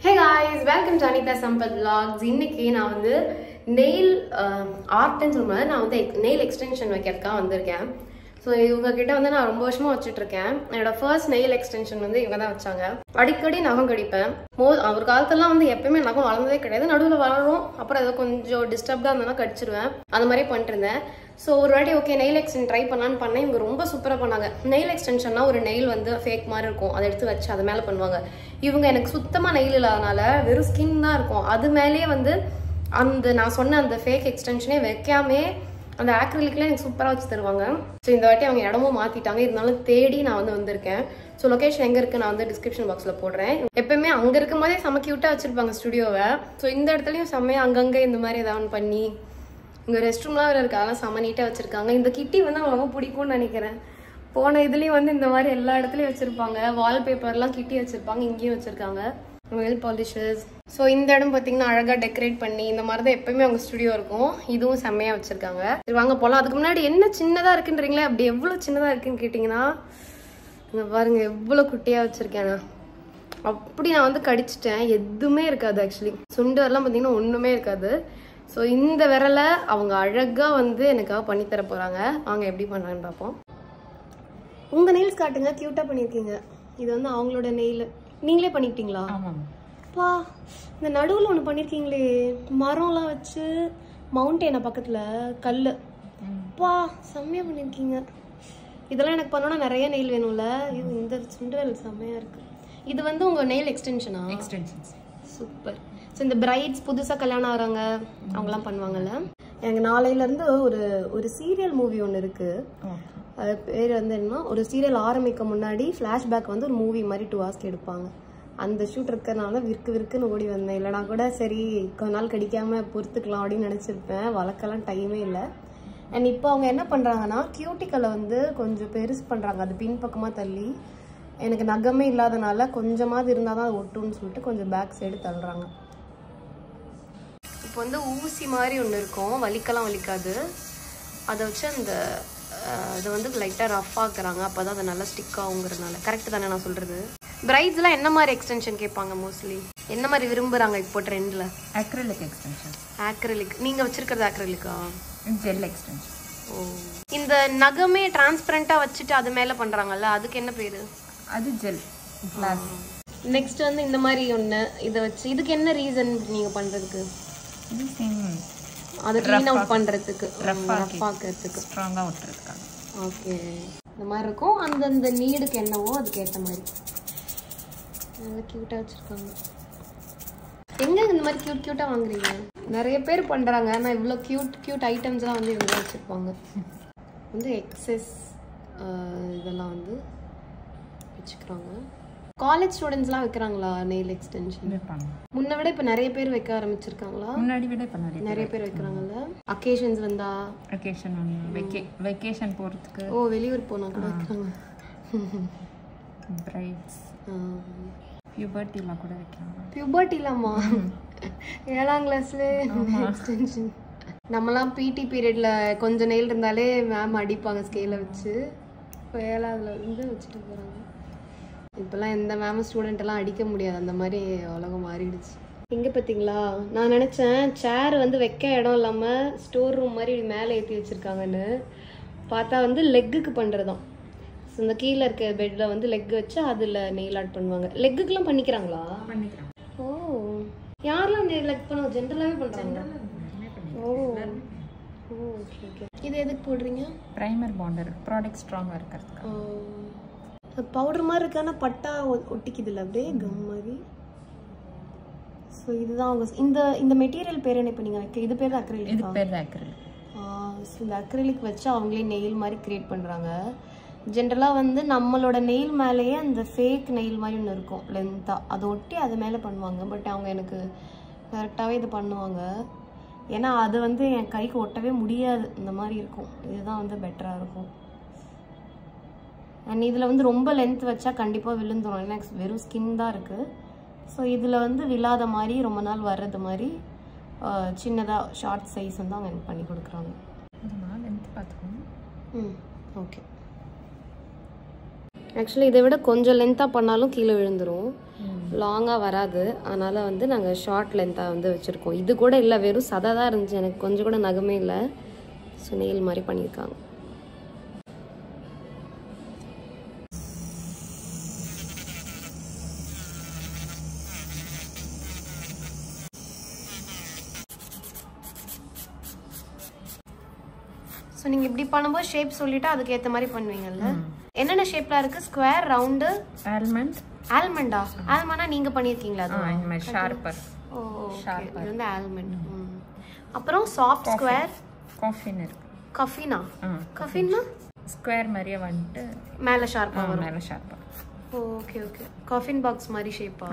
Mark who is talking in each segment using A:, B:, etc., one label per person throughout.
A: Hey guys, welcome to Anita Sampath Vlogs. இன்னைக்கு நான் வந்து nail artன்னு சொல்லும்போது நான் வந்து nail extension வைக்கிறதுக்காக வந்திருக்கேன். ஸோ இவங்க கிட்ட வந்து நான் ரொம்ப வருஷமா வச்சுட்டு இருக்கேன். என்னோட ஃபர்ஸ்ட் நெயில் எக்ஸ்டென்ஷன் வந்து இவங்க தான் வச்சாங்க. அடிக்கடி நகம் கடிப்பேன். ஒரு காலத்துலாம் வந்து எப்பயுமே நகம் வளர்ந்ததே கிடையாது. நடுவில் வளரும், அப்புறம் ஏதோ கொஞ்சம் டிஸ்டர்ப்டாக இருந்ததுன்னா கடிச்சிருவேன். அந்த மாதிரி பண்ணிட்டு இருந்தேன். ஸோ ஒரு வாட்டி ஓகே நெயில் எக்ஸ்டென்ஷன் ட்ரை பண்ணலான்னு பண்ணேன். இவங்க ரொம்ப சூப்பராக பண்ணாங்க. நெயில் எக்ஸ்டென்ஷன்னா ஒரு நெயில் வந்து ஃபேக் மாதிரி இருக்கும், அதை எடுத்து வச்சு அது மேலே பண்ணுவாங்க. இவங்க எனக்கு சுத்தமாக நெயில் இல்லாதனால வெறும் ஸ்கின் தான் இருக்கும். அது மேலேயே வந்து அந்த நான் சொன்ன அந்த ஃபேக் எக்ஸ்டென்ஷனே வைக்காமே அந்த ஆக்ரிலிக்ல எனக்கு சூப்பராக வச்சு தருவாங்க. ஸோ இந்த வாட்டி அவங்க இடமும் மாற்றிட்டாங்க. இருந்தாலும் தேடி நான் வந்து வந்திருக்கேன். ஸோ லொக்கேஷன் எங்கே இருக்குது நான் வந்து டிஸ்கிரிப்ஷன் பாக்ஸில் போடுறேன். எப்பயுமே அங்கே இருக்கும் போதே செம்ம க்யூட்டாக வச்சுருப்பாங்க ஸ்டுடியோவை. ஸோ இந்த இடத்துலையும் செம்மையாக அங்கங்கே இந்த மாதிரி ஏதாவது பண்ணி இங்கே ரெஸ்ட் ரூம்லாம் வேறு இருக்குது, அதெல்லாம் செம்ம நீட்டாக வச்சுருக்காங்க. இந்த கிட்டி வந்து அவங்க ரொம்ப பிடிக்கும்னு நினைக்கிறேன். போன இதுலேயும் வந்து இந்த மாதிரி எல்லா இடத்துலையும் வச்சுருப்பாங்க. வால்பேப்பர்லாம் கிட்டி வச்சுருப்பாங்க, இங்கேயும் வச்சுருக்காங்க. Nail polishes. ஸோ இந்த இடம் பார்த்தீங்கன்னா அழகாக டெக்கரேட் பண்ணி இந்த மாதிரி தான் எப்பயுமே அவங்க ஸ்டுடியோ இருக்கும். இதுவும் செம்மையாக வச்சுருக்காங்க. சரி வாங்க போகலாம். அதுக்கு முன்னாடி என்ன சின்னதாக இருக்குன்றீங்களே, அப்படி எவ்வளோ சின்னதாக இருக்குன்னு கேட்டிங்கன்னா இங்கே பாருங்க எவ்வளோ குட்டியாக வச்சுருக்கேன். அப்படி நான் வந்து கடிச்சிட்டேன், எதுவுமே இருக்காது. ஆக்சுவலி சுண்டு வரலாம் பார்த்தீங்கன்னா ஒன்றுமே இருக்காது. ஸோ இந்த விரலை அவங்க அழகாக வந்து எனக்காக பண்ணித்தர போகிறாங்க. அவங்க எப்படி பண்ணுறாங்கன்னு பார்ப்போம். உங்கள் நெயில்ஸ் காட்டுங்க, க்யூட்டாக பண்ணியிருக்கீங்க. இது வந்து அவங்களோட நெயில். நீங்களே பண்ணிக்கிட்டீங்களா? பா இந்த நடுவில் ஒன்று பண்ணியிருக்கீங்களே, மரம்லாம் வச்சு மவுண்டெயினை பக்கத்தில் கல். பா செம்மையாக பண்ணியிருக்கீங்க. இதெல்லாம் எனக்கு பண்ணோன்னா நிறைய நெயில் வேணும்ல. இது இந்த சுண்டல் செம்மையாக இருக்குது. இது வந்து உங்கள் நெயில் எக்ஸ்டென்ஷனா?
B: எக்ஸ்டென்ஷன்ஸ்.
A: சூப்பர். ஸோ இந்த பிரைட்ஸ் புதுசாக கல்யாணம் ஆகிறாங்க அவங்களாம் பண்ணுவாங்கல்ல. எனக்கு நாளையிலேருந்து ஒரு சீரியல் மூவி ஒன்று இருக்குது. அது பேர் வந்து என்னன்னா, ஒரு சீரியல் ஆரம்பிக்க முன்னாடி ஃப்ளாஷ்பேக் வந்து ஒரு மூவி மாதிரி 2 hours எடுப்பாங்க. அந்த ஷூட் இருக்கிறனால விற்குன்னு ஓடி வந்தேன். இல்லைனா கூட சரி கொஞ்ச நாள் கடிக்காமல் பொறுத்துக்கலாம் அப்படின்னு நினச்சிருப்பேன். வளர்க்கலாம் டைமே இல்லை. அண்ட் இப்போ அவங்க என்ன பண்ணுறாங்கன்னா கியூட்டிக்கலை வந்து கொஞ்சம் பெருசு பண்ணுறாங்க. அது பின்பக்கமாக தள்ளி எனக்கு நகமே இல்லாதனால கொஞ்சமாவது இருந்தால் தான் அது ஒட்டுன்னு சொல்லிட்டு கொஞ்சம் பேக் சைடு தள்ளுறாங்க. இப்போ வந்து ஊசி மாதிரி ஒன்று இருக்கும், வலிக்கலாம் வலிக்காது. அதை வச்சு அந்த இதை வந்து லைட்டாக ரஃப் ஆக்குறாங்க. அப்போ தான் அது நல்லா ஸ்டிக் ஆகுங்கிறதுனால. கரெக்டு தானே நான் சொல்கிறது? பிரைட்ஸ்லாம் என்ன மாதிரி எக்ஸ்டென்ஷன் கேட்பாங்க மோஸ்ட்லி? என்ன மாதிரி விரும்புகிறாங்க இப்போ ட்ரெண்டில்?
B: Acrylic extension.
A: ஆக்ரிலிக். நீங்கள் வச்சுருக்கிறது ஆக்ரிலிக்கா?
B: Gel extension.
A: ஓ, இந்த நகமே டிரான்ஸ்பரண்ட்டாக வச்சுட்டு அது மேலே பண்ணுறாங்கல்ல, அதுக்கு என்ன பேர்?
B: அது ஜெல் கிளாஸ்.
A: நெக்ஸ்ட் வந்து இந்த மாதிரி ஒன்று இதை வச்சு இதுக்கு என்ன ரீசன் நீங்கள் பண்ணுறதுக்கு?
B: இது சேம்
A: அதை க்ளீன் அவுட் பண்ணுறதுக்கு, ரஃப் ஆக்கிறதுக்கு,
B: ஸ்ட்ராங்காக ஒட்டுறதுக்காக.
A: ஓகே. இந்த மாதிரி இருக்கும். அந்தந்த நீடுக்கு என்னவோ அதுக்கேற்ற மாதிரி நல்லா க்யூட்டாக வச்சுருக்காங்க. எங்கே இந்த மாதிரி க்யூட்டாக வாங்குறீங்க? நிறைய பேர் பண்ணுறாங்க. ஆனால் இவ்வளோ க்யூட் ஐட்டம்ஸ்லாம் வந்து இவங்க வச்சுருப்பாங்க. வந்து எக்ஸஸ் இதெல்லாம் வந்து வச்சுக்கிறாங்க. காலேஜ் ஸ்டூடெண்ட்ஸ்லாம் வைக்கிறாங்களா நெயில் எக்ஸ்டென்ஷன்?
B: வைப்பாங்க.
A: முன்ன விட இப்போ நிறைய பேர் வைக்க ஆரம்பிச்சிருக்காங்களா?
B: முன்னாடி விட இப்போ
A: நிறைய பேர் வைக்கிறாங்கல்ல. அக்கேஷன்ஸ் வந்தா,
B: வெக்கேஷன் வெக்கேஷன் போகிறதுக்கு,
A: ஓ வெளியூர் போனால் கூட வைக்கிறாங்க.
B: பிரைட்ஸ், பியூபர்ட்டிலாம் கூட வைக்கிறாங்க.
A: பியூபர்ட்டிலாமா? 7ஆம் கிளாஸ்லேயே எக்ஸ்டென்ஷன். நம்மலாம் பிடி பீரியடில் கொஞ்சம் நெயில் இருந்தாலே மேம் அடிப்பாங்க ஸ்கேலை வச்சு. இப்போ 7ஆவதுல இருந்து வச்சுட்டு போகிறாங்க. இப்போல்லாம் எந்த மேம் ஸ்டூடெண்ட்டெல்லாம் அடிக்க முடியாது, அந்த மாதிரி உலகம் மாறிடுச்சு. எங்கே பார்த்தீங்களா, நான் நினச்சேன் சேர் வந்து வைக்க இடம் இல்லாமல் ஸ்டோர் ரூம் மாதிரி மேலே ஏற்றி வச்சுருக்காங்கன்னு. பார்த்தா வந்து லெக்குக்கு பண்ணுறதான். ஸோ இந்த கீழே இருக்க பெட்டில் வந்து லெக் வச்சு அதில் நெயில் ஆட் பண்ணுவாங்க. லெக்குக்கெலாம் பண்ணிக்கிறாங்களா?
B: பண்ணிக்கிறாங்க.
A: ஓ, யாரெல்லாம் லெக் பண்ணுவாங்க? ஜென்ரலாகவே பண்ணுறாங்க. ஓ ஓகே ஓகே. இது எதுக்கு போடுறீங்க?
B: ப்ரைமர் பாண்டர், ப்ராடக்ட் ஸ்ட்ராங்காக இருக்கிறதுக்கு.
A: பவுடர் மாதிரி இருக்கான பட்டா ஒட்டிக்குது இல்லை அப்படியே கம் மாதிரி. ஸோ இதுதான் அவங்க இந்த மெட்டீரியல் பேர் என்ன? இப்போ நீங்கள் வைக்க இது பேர் தான் அக்ரிலிக்.
B: இது பேர் தான் அக்ரிலிக்.
A: ஸோ இந்த அக்ரிலிக் வச்சு அவங்களே நெயில் மாதிரி க்ரியேட் பண்ணுறாங்க. ஜென்ரலாக வந்து நம்மளோட நெயில் மேலேயே அந்த ஃபேக் நெயில் மாதிரி ஒன்று இருக்கும் லென்த்தாக, அதை ஒட்டி அது மேலே பண்ணுவாங்க. பட் அவங்க எனக்கு கரெக்டாகவே இது பண்ணுவாங்க. ஏன்னா அது வந்து என் கைக்கு ஒட்டவே முடியாது, இந்த மாதிரி இருக்கும். இதுதான் வந்து பெட்டராக இருக்கும். அண்ட் இதில் வந்து ரொம்ப லென்த் வச்சா கண்டிப்பாக விழுந்துடும். ஏன்னா வெறும் ஸ்கின் தான் இருக்குது. ஸோ இதில் வந்து விழாத மாதிரி ரொம்ப நாள் வர்றது மாதிரி சின்னதாக ஷார்ட் சைஸ் வந்து அவங்க எனக்கு பண்ணி கொடுக்குறாங்க.
B: லென்த் பார்த்துக்கணும்.
A: ஓகே. ஆக்சுவலி இதை விட கொஞ்சம் லென்த்தாக பண்ணாலும் கீழே விழுந்துடும். லாங்காக வராது. அதனால் வந்து நாங்கள் ஷார்ட் லென்த்தாக வந்து வச்சுருக்கோம். இது கூட இல்லை, வெறும் சதை தான் இருந்துச்சு, எனக்கு கொஞ்சம் கூட நகமே இல்லை. ஸோ நெயில் மாதிரி பண்ணியிருக்காங்க. ஸோ நீங்கள் இப்படி பண்ணும்போது ஷேப் சொல்லிவிட்டு அதுக்கு ஏற்ற மாதிரி பண்ணுவீங்கல்ல. என்னென்ன ஷேப்லாம் இருக்குது? Square, round,
B: almond.
A: ஆல்மண்டா? ஆல்மண்டா நீங்கள் பண்ணியிருக்கீங்களா? அது
B: இந்த மாதிரி ஷார்ப்பர்.
A: ஓ, இது வந்து ஆல்மண்ட். அப்புறம் சாஃப்ட் ஸ்கொயர்.
B: காஃபின் இருக்கு.
A: கஃபினா? கஃபின்னா
B: ஸ்கொயர் மாதிரியே வந்துட்டு
A: மேலே ஷார்ப்பாக வரும்.
B: மேலே ஷார்ப்பாக.
A: Okay okay. காஃபின் பாக்ஸ் மாதிரி ஷேப்பா?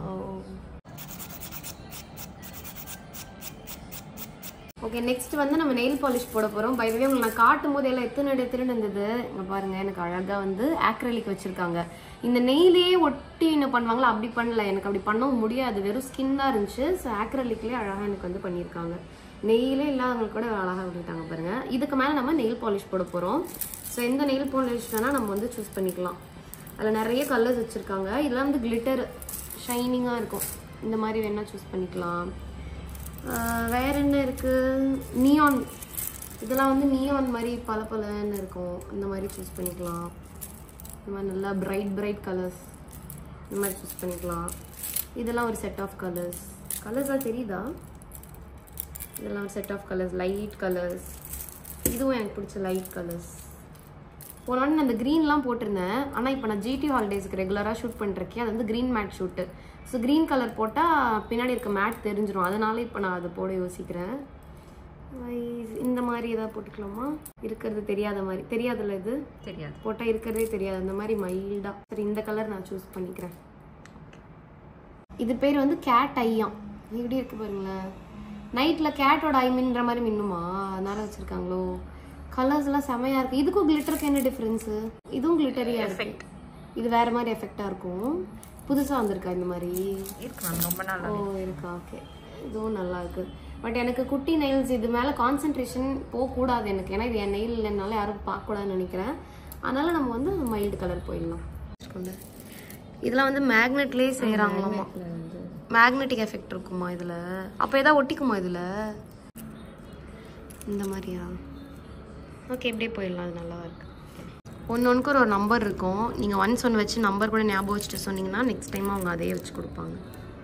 A: ஓகே, நெக்ஸ்ட் வந்து நம்ம நெயில் பாலிஷ் போட போகிறோம். பை த வே உங்களுக்கு நான் காட்டும் போது எல்லாம் எத்தனை இருந்தது. இங்கே பாருங்கள், எனக்கு அழகாக வந்து ஆக்ரலிக் வச்சுருக்காங்க. இந்த நெயிலே ஒட்டி என்ன பண்ணுவாங்களா, அப்படி பண்ணல. எனக்கு அப்படி பண்ணவும் முடியாது, வெறும் ஸ்கின்னாக இருந்துச்சு. ஸோ ஆக்ரலிக்லேயே அழகாக எனக்கு வந்து பண்ணியிருக்காங்க. நெயிலே இல்லாதவங்களுக்கு கூட அழகாக பண்ணிட்டாங்க பாருங்கள். இதுக்கு மேலே நம்ம நெயில் பாலிஷ் போட போகிறோம். ஸோ எந்த நெயில் பாலிஷ் வேணால் நம்ம வந்து சூஸ் பண்ணிக்கலாம். அதில் நிறைய கலர்ஸ் வச்சுருக்காங்க. இதெல்லாம் வந்து கிளிட்டர் ஷைனிங்காக இருக்கும். இந்த மாதிரி வேணால் சூஸ் பண்ணிக்கலாம். வேறு என்ன இருக்குது? நியான். இதெல்லாம் வந்து நியான் மாதிரி பலன்னு இருக்கும். இந்த மாதிரி சூஸ் பண்ணிக்கலாம். இந்த மாதிரி நல்லா பிரைட் கலர்ஸ் இந்த மாதிரி சூஸ் பண்ணிக்கலாம். இதெல்லாம் ஒரு செட் ஆஃப் கலர்ஸ்லாம் தெரியுதா? இதெல்லாம் ஒரு set of colours, light colours. இதுவும் எனக்கு பிடிச்ச லைட் கலர்ஸ். போன நான் அந்த க்ரீன்லாம் போட்டிருந்தேன். ஆனால் இப்போ நான் ஜிடி ஹாலிடேஸ்க்கு ரெகுலராக ஷூட் பண்ணிருக்கேன். அது வந்து green matte shoot. So green colour போட்டால் பின்னாடி இருக்க மேட் தெரிஞ்சிடும். அதனால இப்போ நான் அதை போட யோசிக்கிறேன். இந்த மாதிரி எதாவது போட்டுக்கலாமா? இருக்கிறது தெரியாத மாதிரி. தெரியாதுல்ல, இது
B: தெரியாது.
A: போட்டால் இருக்கிறதே தெரியாது. அந்த மாதிரி மைல்டாக. சரி, இந்த கலர் நான் சூஸ் பண்ணிக்கிறேன். இது பேர் வந்து கேட் ஐயாம். இப்படி இருக்கு பாருங்களேன். நைட்டில் கேட்டோட ஐ மின்னுற மாதிரி மின்னுமா, அதனால வச்சுருக்காங்களோ. கலர்ஸ்லாம் செமையாக இருக்குது. இதுக்கும் கிளிட்டருக்கு என்ன டிஃப்ரென்ஸு? இதுவும் கிளிட்டரியாக எஃபெக்ட். இது வேறு மாதிரி எஃபெக்டாக இருக்கும். புதுசாக வந்திருக்கா இந்த மாதிரி?
B: இருக்கலாம், ரொம்ப நாள்.
A: ஓ, இருக்கா? ஓகே, இதுவும் நல்லா இருக்குது. பட் எனக்கு குட்டி நெயில்ஸ் இது மேலே கான்சன்ட்ரேஷன் போகக்கூடாது எனக்கு. ஏன்னா இது என் நெயில் இல்லைனால யாரும் பார்க்கக்கூடாதுன்னு நினைக்கிறேன். அதனால் நம்ம வந்து மைல்டு கலர் போயிடலாம். இதெல்லாம் வந்து மேக்னெட்லேயே செய்கிறாங்களாமா. மேக்னெட்டிக் எஃபெக்ட் இருக்குமா இதில்? அப்போ எதாவது ஒட்டிக்குமா இதில்? இந்த மாதிரியா? ஓகே, இப்படியே போயிடலாம். அது நல்லா இருக்குது. ஒன்றுக்கு ஒரு நம்பர் இருக்கும். நீங்கள் ஒன்று வச்சு நம்பர் கூட ஞாபகம் வச்சுட்டு சொன்னீங்கன்னா நெக்ஸ்ட் டைம் அவங்க அதையே வச்சு கொடுப்பாங்க.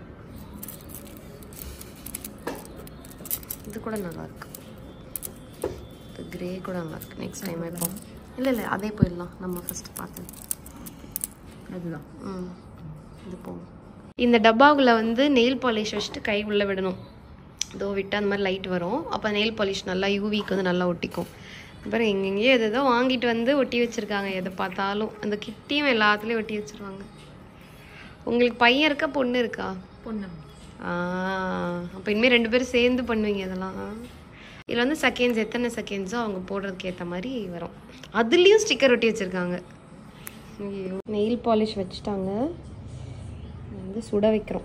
A: இது கூட நல்லாயிருக்கு. இது கிரே கூட நல்லாயிருக்கு. நெக்ஸ்ட் டைம் வைப்போம். இல்லை அதே போயிடலாம். நம்ம ஃபஸ்ட்டு பார்த்து
B: அதுதான்.
A: இது போகும். இந்த டப்பாவில் வந்து நெயில் பாலிஷ் வச்சுட்டு கை உள்ளே விடணும். இதோ விட்டு அந்த மாதிரி லைட் வரும். அப்போ நெயில் பாலிஷ் நல்லா யூவிக்கு வந்து நல்லா ஒட்டிக்கும். அப்புறம் எங்கெங்கேயோ எதோ வாங்கிட்டு வந்து ஒட்டி வச்சுருக்காங்க. எதை பார்த்தாலும் அந்த கிட்டியும் எல்லாத்துலேயும் ஒட்டி வச்சுருவாங்க. உங்களுக்கு பையன் இருக்கா பொண்ணு இருக்கா?
B: பொண்ணு.
A: அப்போ இனிமேல் 2 பேரும் சேர்ந்து பண்ணுவீங்க இதெல்லாம். இதில் வந்து செகண்ட்ஸ் எத்தனை செகண்ட்ஸோ அவங்க போடுறதுக்கு ஏற்ற மாதிரி வரும். அதுலேயும் ஸ்டிக்கர் ஒட்டி வச்சுருக்காங்க. நெயில் பாலிஷ் வச்சுட்டாங்க. வந்து சுட வைக்கிறோம்.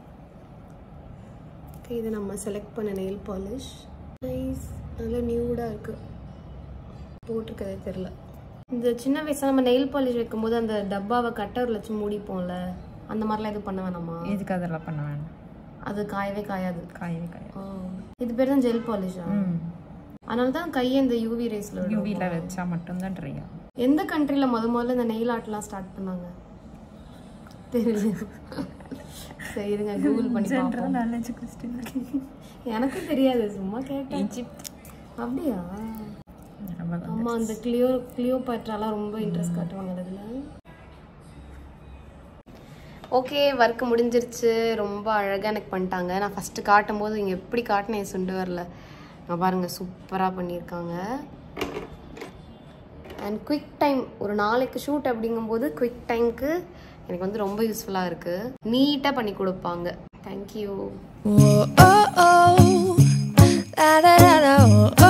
A: இது நம்ம செலக்ட் பண்ண நெயில் பாலிஷ். நைஸ், நல்லா நியூடாக இருக்குது. போட்டிருக்கதே தெரில. இந்த சின்ன வயசில் நம்ம நெயில் பாலிஷ் வைக்கும்போது அந்த டப்பாவை கட்டரில் வச்சு மூடிப்போம்ல, அந்த மாதிரிலாம் எதுவும் பண்ண வேணாமா?
B: எதுக்கு அதெல்லாம் பண்ண வேணாம்.
A: அது காயவே காயாது. இது பேர் தான் ஜெல் பாலிஷா? அதனால தான் கையை இந்த யூவி ரேஸில்
B: யூவியில் வச்சா மட்டும்தான் ட்ரை ஆகும்.
A: எந்த கண்ட்ரியில் முதல்ல இந்த நெயில் ஆர்ட்லாம் ஸ்டார்ட் பண்ணாங்க தெரியல. சரி, இருங்க கூகுள் பண்ணி பார்ப்போம். எனக்கும் தெரியாது, சும்மா கேட்டேன்.
B: ஈஜிப்ட்.
A: அப்படியா? ஆமாம், அந்த கிளியோபாட்ராலாம் ரொம்ப இன்ட்ரெஸ்ட் காட்டுவாங்க அதில். ஓகே, ஒர்க் முடிஞ்சிருச்சு. ரொம்ப அழகாக எனக்கு பண்ணிட்டாங்க. நான் ஃபஸ்ட்டு காட்டும் போது இங்கே எப்படி காட்டினேன் சுண்டு வரல. நான் பாருங்கள், சூப்பராக பண்ணியிருக்காங்க. அண்ட் குவிக் டைம், ஒரு நாளைக்கு ஷூட் அப்படிங்கும்போது குவிக் டைமுக்கு எனக்கு வந்து ரொம்ப யூஸ்ஃபுல்லாக இருக்குது. நீட்டாக பண்ணி கொடுப்பாங்க. தேங்க்யூ.